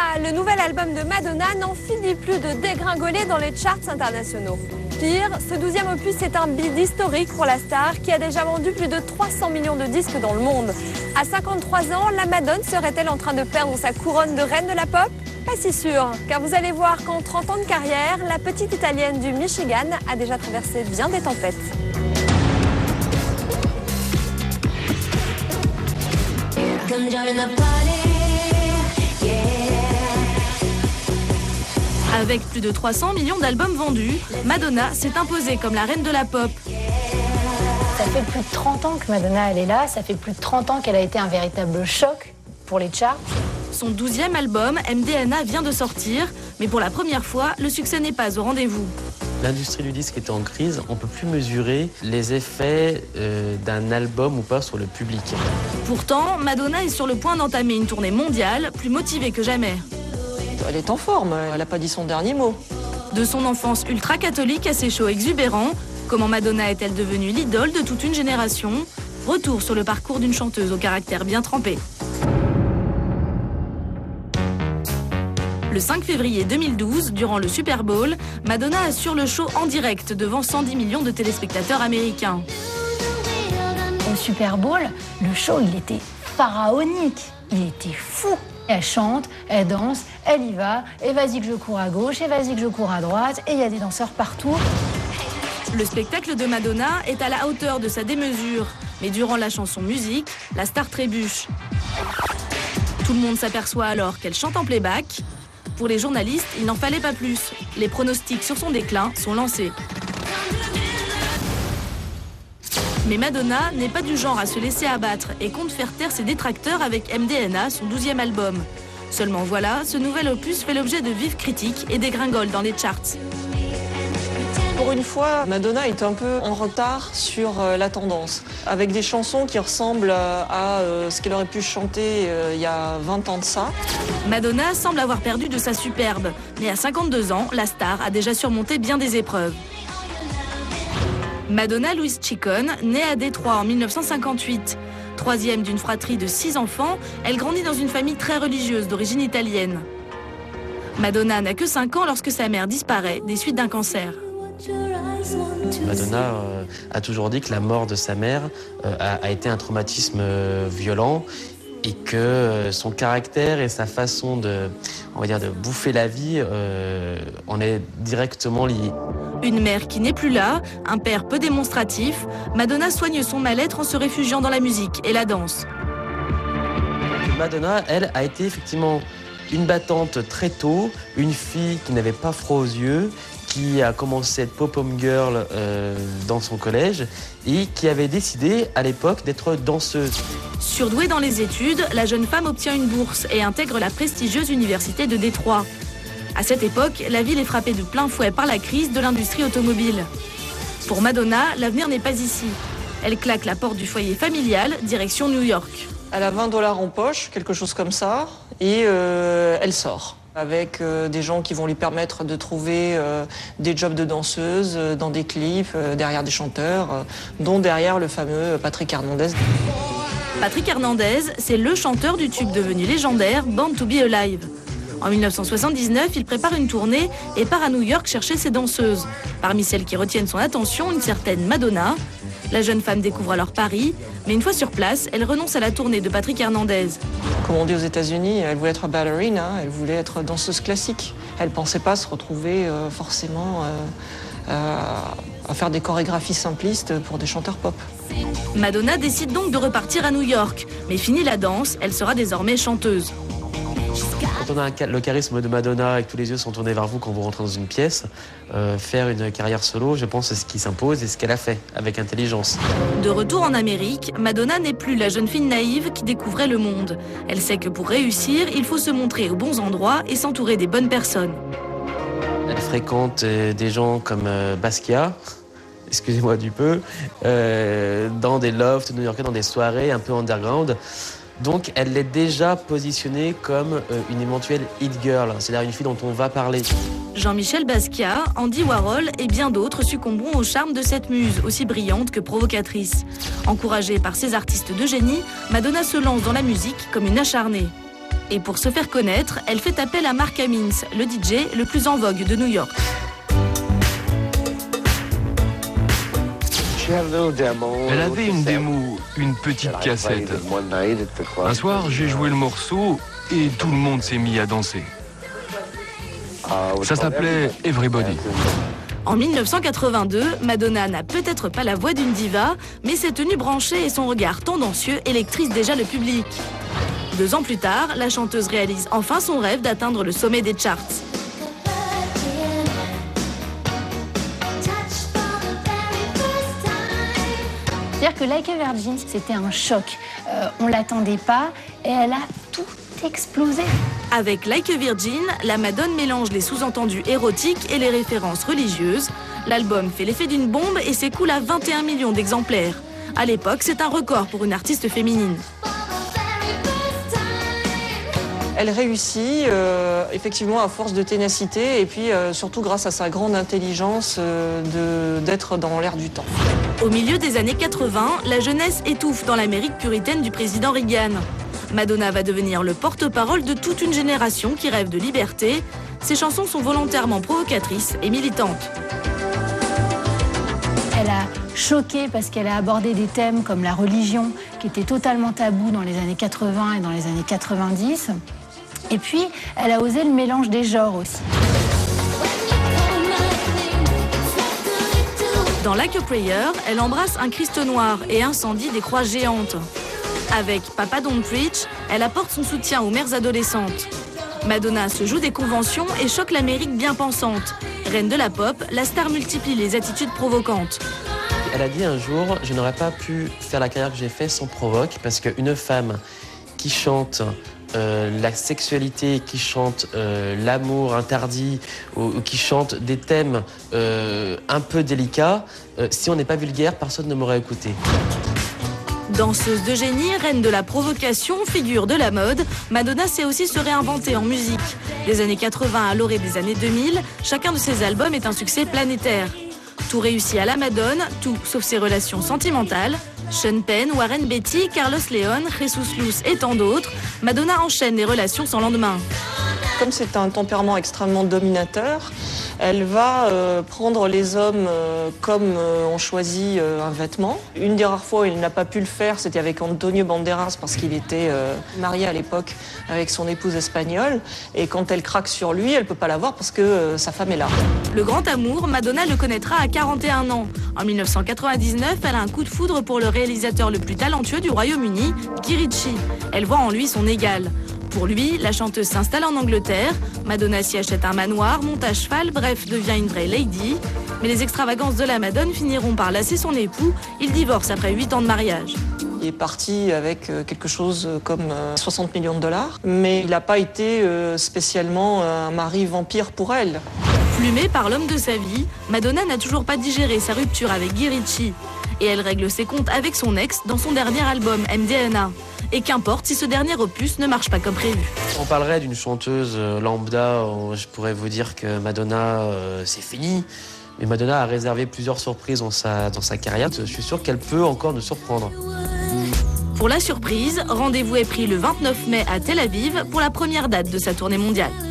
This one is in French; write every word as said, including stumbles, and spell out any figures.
le nouvel album de Madonna n'en finit plus de dégringoler dans les charts internationaux. Pire, ce douzième opus est un bid historique pour la star qui a déjà vendu plus de trois cents millions de disques dans le monde. À cinquante-trois ans, la Madone serait-elle en train de perdre sa couronne de reine de la pop? Pas si sûr, car vous allez voir qu'en trente ans de carrière, la petite italienne du Michigan a déjà traversé bien des tempêtes. Avec plus de trois cents millions d'albums vendus, Madonna s'est imposée comme la reine de la pop. Ça fait plus de trente ans que Madonna elle est là, ça fait plus de trente ans qu'elle a été un véritable choc pour les charts. Son douzième album, M D N A, vient de sortir, mais pour la première fois, le succès n'est pas au rendez-vous. L'industrie du disque est en crise, on ne peut plus mesurer les effets euh, d'un album ou pas sur le public. Pourtant, Madonna est sur le point d'entamer une tournée mondiale, plus motivée que jamais. Elle est en forme, elle n'a pas dit son dernier mot. De son enfance ultra-catholique à ses shows exubérants, comment Madonna est-elle devenue l'idole de toute une génération? Retour sur le parcours d'une chanteuse au caractère bien trempé. Le cinq février deux mille douze, durant le Super Bowl, Madonna assure le show en direct devant cent dix millions de téléspectateurs américains. Au Super Bowl, le show il était pharaonique, il était fou. Elle chante, elle danse, elle y va, et vas-y que je cours à gauche, et vas-y que je cours à droite, et il y a des danseurs partout. Le spectacle de Madonna est à la hauteur de sa démesure, mais durant la chanson musique, la star trébuche. Tout le monde s'aperçoit alors qu'elle chante en playback. Pour les journalistes, il n'en fallait pas plus. Les pronostics sur son déclin sont lancés. Mais Madonna n'est pas du genre à se laisser abattre et compte faire taire ses détracteurs avec M D N A, son douzième album. Seulement voilà, ce nouvel opus fait l'objet de vives critiques et dégringole dans les charts. Pour une fois, Madonna est un peu en retard sur la tendance, avec des chansons qui ressemblent à ce qu'elle aurait pu chanter il y a vingt ans de ça. Madonna semble avoir perdu de sa superbe, mais à cinquante-deux ans, la star a déjà surmonté bien des épreuves. Madonna Louise Ciccone, née à Détroit en mille neuf cent cinquante-huit. Troisième d'une fratrie de six enfants, elle grandit dans une famille très religieuse d'origine italienne. Madonna n'a que cinq ans lorsque sa mère disparaît des suites d'un cancer. Madonna euh, a toujours dit que la mort de sa mère euh, a, a été un traumatisme euh, violent et que euh, son caractère et sa façon de, on va dire, de bouffer la vie euh, en est directement liés. Une mère qui n'est plus là, un père peu démonstratif, Madonna soigne son mal-être en se réfugiant dans la musique et la danse. Madonna, elle, a été effectivement une battante très tôt, une fille qui n'avait pas froid aux yeux, qui a commencé à être pop-home girl euh, dans son collège et qui avait décidé à l'époque d'être danseuse. Surdouée dans les études, la jeune femme obtient une bourse et intègre la prestigieuse université de Détroit. À cette époque, la ville est frappée de plein fouet par la crise de l'industrie automobile. Pour Madonna, l'avenir n'est pas ici. Elle claque la porte du foyer familial, direction New York. Elle a vingt dollars en poche, quelque chose comme ça, et euh, elle sort. Avec euh, des gens qui vont lui permettre de trouver euh, des jobs de danseuse euh, dans des clips, euh, derrière des chanteurs, euh, dont derrière le fameux Patrick Hernandez. Patrick Hernandez, c'est le chanteur du tube devenu légendaire Born to Be Alive. En mille neuf cent soixante-dix-neuf, il prépare une tournée et part à New York chercher ses danseuses. Parmi celles qui retiennent son attention, une certaine Madonna. La jeune femme découvre alors Paris, mais une fois sur place, elle renonce à la tournée de Patrick Hernandez. Comme on dit aux États-Unis, elle voulait être ballerina, elle voulait être danseuse classique. Elle ne pensait pas se retrouver euh, forcément euh, euh, à faire des chorégraphies simplistes pour des chanteurs pop. Madonna décide donc de repartir à New York, mais fini la danse, elle sera désormais chanteuse. Quand on a un, le charisme de Madonna et que tous les yeux sont tournés vers vous quand vous rentrez dans une pièce, euh, faire une carrière solo, je pense, c'est ce qui s'impose et ce qu'elle a fait, avec intelligence. De retour en Amérique, Madonna n'est plus la jeune fille naïve qui découvrait le monde. Elle sait que pour réussir, il faut se montrer aux bons endroits et s'entourer des bonnes personnes. Elle fréquente euh, des gens comme euh, Basquiat, excusez-moi du peu, euh, dans des lofts new-yorkais, dans des soirées un peu underground. Donc elle est déjà positionnée comme euh, une éventuelle hit girl, c'est-à-dire une fille dont on va parler. Jean-Michel Basquiat, Andy Warhol et bien d'autres succomberont au charme de cette muse, aussi brillante que provocatrice. Encouragée par ces artistes de génie, Madonna se lance dans la musique comme une acharnée. Et pour se faire connaître, elle fait appel à Mark Ammons, le D J le plus en vogue de New York. Elle avait une démo, une petite cassette. Un soir, j'ai joué le morceau et tout le monde s'est mis à danser. Ça s'appelait Everybody. En mille neuf cent quatre-vingt-deux, Madonna n'a peut-être pas la voix d'une diva, mais ses tenues branchées et son regard tendancieux électrisent déjà le public. Deux ans plus tard, la chanteuse réalise enfin son rêve d'atteindre le sommet des charts. C'est-à-dire que Like a Virgin, c'était un choc. Euh, on ne l'attendait pas et elle a tout explosé. Avec Like a Virgin, la Madone mélange les sous-entendus érotiques et les références religieuses. L'album fait l'effet d'une bombe et s'écoule à vingt et un millions d'exemplaires. À l'époque, c'est un record pour une artiste féminine. Elle réussit euh, effectivement à force de ténacité et puis euh, surtout grâce à sa grande intelligence euh, de, d'être dans l'air du temps. Au milieu des années quatre-vingts, la jeunesse étouffe dans l'Amérique puritaine du président Reagan. Madonna va devenir le porte-parole de toute une génération qui rêve de liberté. Ses chansons sont volontairement provocatrices et militantes. Elle a choqué parce qu'elle a abordé des thèmes comme la religion, qui était totalement tabou dans les années quatre-vingts et dans les années quatre-vingt-dix. Et puis, elle a osé le mélange des genres aussi. Dans Like a Prayer, elle embrasse un Christ noir et incendie des croix géantes. Avec Papa Don't Preach, elle apporte son soutien aux mères adolescentes. Madonna se joue des conventions et choque l'Amérique bien pensante. Reine de la pop, la star multiplie les attitudes provocantes. Elle a dit un jour, je n'aurais pas pu faire la carrière que j'ai faite sans provoque, parce qu'une femme qui chante euh, la sexualité, qui chante euh, l'amour interdit, ou, ou qui chante des thèmes euh, un peu délicats, euh, si on n'est pas vulgaire, personne ne m'aurait écouté. Danseuse de génie, reine de la provocation, figure de la mode, Madonna sait aussi se réinventer en musique. Des années quatre-vingts à l'orée des années deux mille, chacun de ses albums est un succès planétaire. Tout réussit à la Madone, tout sauf ses relations sentimentales. Sean Penn, Warren Beatty, Carlos León, Jesus Luz et tant d'autres, Madonna enchaîne les relations sans lendemain. Comme c'est un tempérament extrêmement dominateur, elle va euh, prendre les hommes euh, comme euh, on choisit euh, un vêtement. Une des rares fois où il n'a pas pu le faire, c'était avec Antonio Banderas parce qu'il était euh, marié à l'époque avec son épouse espagnole. Et quand elle craque sur lui, elle ne peut pas l'avoir parce que euh, sa femme est là. Le grand amour, Madonna le connaîtra à quarante et un ans. En mille neuf cent quatre-vingt-dix-neuf, elle a un coup de foudre pour le réalisateur le plus talentueux du Royaume-Uni, Guy Ritchie. Elle voit en lui son égal. Pour lui, la chanteuse s'installe en Angleterre. Madonna s'y achète un manoir, monte à cheval, bref, devient une vraie lady. Mais les extravagances de la Madone finiront par lasser son époux. Il divorce après huit ans de mariage. Il est parti avec quelque chose comme soixante millions de dollars, mais il n'a pas été spécialement un mari vampire pour elle. Plumée par l'homme de sa vie, Madonna n'a toujours pas digéré sa rupture avec Guy Ritchie. Et elle règle ses comptes avec son ex dans son dernier album, M D N A. Et qu'importe si ce dernier opus ne marche pas comme prévu. On parlerait d'une chanteuse lambda, je pourrais vous dire que Madonna, euh, c'est fini. Mais Madonna a réservé plusieurs surprises dans sa, dans sa carrière. Je suis sûr qu'elle peut encore nous surprendre. Pour la surprise, rendez-vous est pris le vingt-neuf mai à Tel Aviv pour la première date de sa tournée mondiale.